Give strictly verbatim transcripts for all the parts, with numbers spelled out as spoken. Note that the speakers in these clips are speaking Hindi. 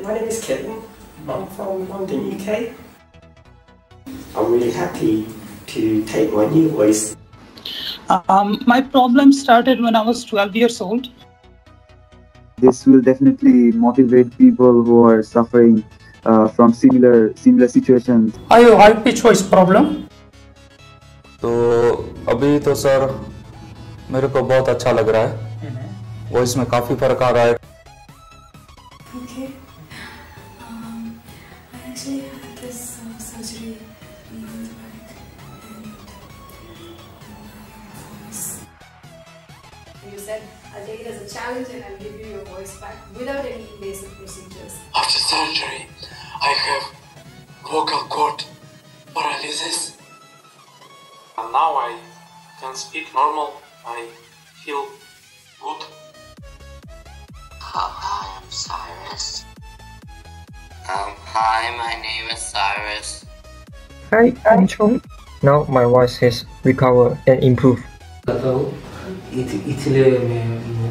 my name is Kevin. I'm from London, U K. I'm really happy to take my new voice. Um, my problem started when I was twelve years old. This will definitely motivate people who are suffering uh, from similar similar situations. I have high pitch voice problem. तो अभी तो सर मेरे को बहुत अच्छा लग रहा है, वॉइस में काफ़ी फर्क आ रहा है। Okay. Um, I actually had this uh, surgery a month back, and you said I'll take it as a challenge and I'll give you your voice back without any invasive procedures. After surgery, I have vocal cord paralysis, and now I can speak normal. I feel good. Hi, I'm Cyrus. Um, hi, my name is Cyrus. Hi, I'm Chong. Now my voice has recovered and improved. इसलिए मैं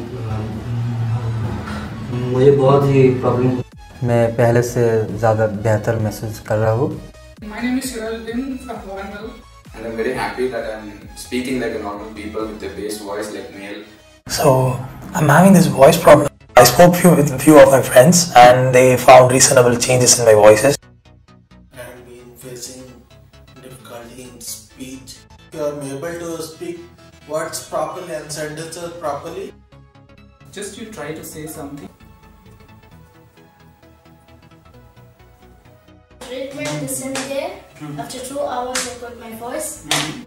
मुझे बहुत ही प्रॉब्लम, मैं पहले से ज़्यादा बेहतर महसूस कर रहा हूँ। My name is Sirajuddin from Warangal. And I'm very happy that I'm speaking like a normal people with a bass voice like male. So I'm having this voice problem. I spoke few, with a few of my friends and they found reasonable changes in my voices. I've been facing difficulty in speech. You are able to speak words properly and sentences properly. Just you try to say something. treatment the same day. Mm-hmm. After two hours, I got my voice. Mm-hmm.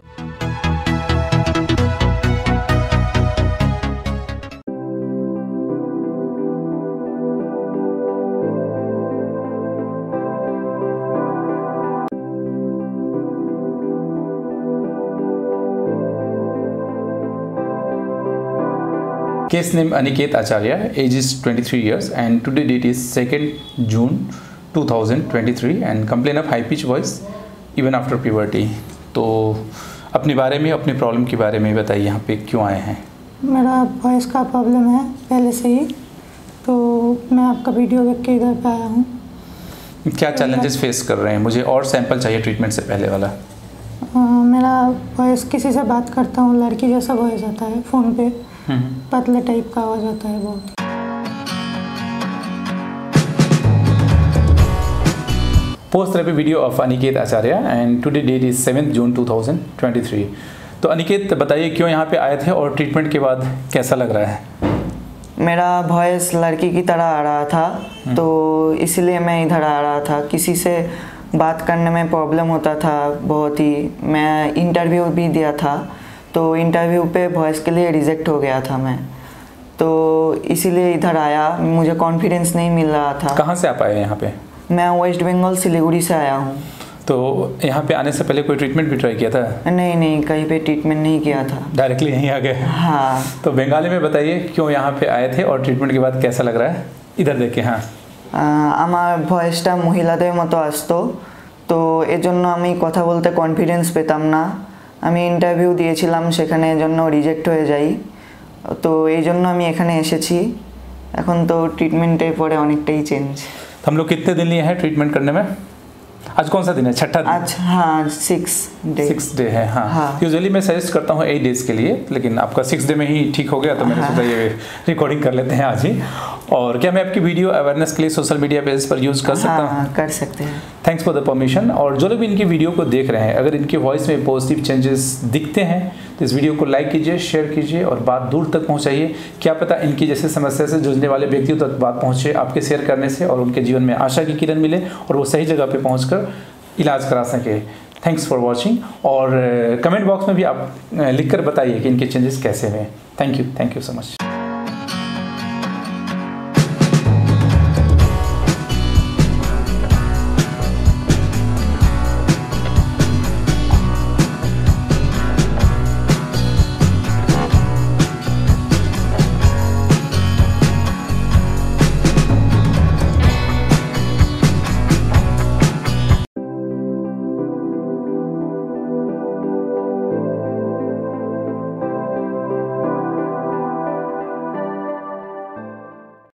Case name Aniket Acharya, age is twenty-three years and today date is second June two thousand twenty-three and complain of high pitch voice even after puberty. तो अपने बारे में, अपने प्रॉब्लम के बारे में बताइए, यहाँ पे क्यों आए हैं? मेरा वॉइस का प्रॉब्लम है पहले से ही, तो मैं आपका वीडियो देख के इधर पे आया हूँ। क्या चैलेंजेस फेस कर रहे हैं? मुझे और सैंपल चाहिए ट्रीटमेंट से पहले वाला। आ, मेरा वॉइस किसी से बात करता हूँ लड़की जैसा वॉइस आता है, फ़ोन पे पतले टाइप का आवाज़ आता है बहुत। Post therapy video of Aniket Acharya and today date is seventh June two thousand twenty three. तो अनिकेत बताइए क्यों यहाँ पे आए थे और ट्रीटमेंट के बाद कैसा लग रहा है? मेरा वॉइस लड़की की तरह आ रहा था, तो इसलिए मैं इधर आ रहा था। किसी से बात करने में प्रॉब्लम होता था बहुत ही। मैं इंटरव्यू भी दिया था, तो इंटरव्यू पे वॉइस के लिए रिजेक्ट हो गया था मैं, तो इसीलिए इधर आया। मुझे कॉन्फिडेंस नहीं मिल रहा था। कहाँ से आप आए यहाँ पे? मैं वेस्ट बंगाल सिलीगुड़ी से आया हूँ। तो यहाँ पे आने से पहले कोई ट्रीटमेंट भी ट्राई किया था? नहीं नहीं, कहीं पे ट्रीटमेंट नहीं किया था, डायरेक्टली यहीं आ गए। हाँ। तो बंगाली में बताइए क्यों यहाँ पे आए थे और ट्रीटमेंट के बाद कैसा लग रहा है? इधर देखें। हाँ, আমার ভয়েসটা মহিলাদের মতো আসতো, তো এজন্য আমি কথা বলতে কনফিডেন্স পেতাম না। আমি ইন্টারভিউ দিয়েছিলাম, সেখানে জন্য রিজেক্ট হয়ে যাই, তো এই জন্য আমি এখানে এসেছি। এখন তো ट्रीटमेंटेর পরে অনেকটাই চেঞ্জ। हम लोग कितने दिन लिए हैं ट्रीटमेंट करने में? आज कौन सा दिन है? छठा दिन। आज हाँ, सिक्स डे सिक्स डे है। हाँ, हाँ। यूजुअली मैं सजेस्ट करता हूँ एट डेज के लिए, लेकिन आपका सिक्स डे में ही ठीक हो गया, तो मैंने हाँ। सोचा ये रिकॉर्डिंग कर लेते हैं आज ही। और क्या मैं आपकी वीडियो अवेयरनेस के लिए सोशल मीडिया पेज पर यूज़ कर सकता हूँ? हाँ, कर सकते हैं। Thanks for the permission. और जो लोग इनकी वीडियो को देख रहे हैं, अगर इनकी वॉइस में पॉजिटिव चेंजेस दिखते हैं तो इस वीडियो को लाइक कीजिए, शेयर कीजिए और बात दूर तक पहुँचाइए। क्या पता इनकी जैसे समस्या से जूझने वाले व्यक्तियों तक बात पहुँचे आपके शेयर करने से, और उनके जीवन में आशा की किरण मिले और वो सही जगह पर पहुँच कर इलाज करा सके। Thanks for watching. और कमेंट बॉक्स में भी आप लिख कर बताइए कि इनके चेंजेस कैसे हुए। Thank you, thank you so much.